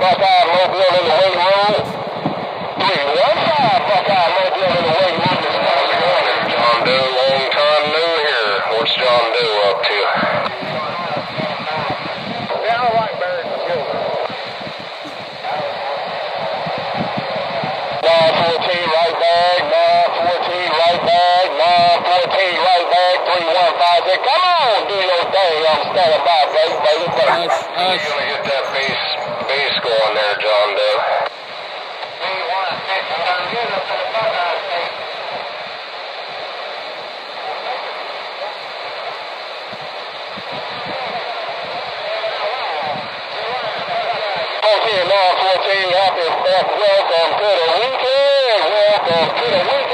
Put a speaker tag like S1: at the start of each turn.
S1: Buckeye Mobile in the weight room. 315 Buckeye Mobile in the weight room. How's it going there, John Doe? Long time no here. What's John Doe up to?
S2: Yeah, all right, Barry. Let's go.
S1: 914 right bag, 914 right bag, 914 right bag, 315. Come on, do your thing. I'm standing by, baby. You're gonna get that base going there, John Doe. Happy welcome to the weekend. Welcome to the weekend.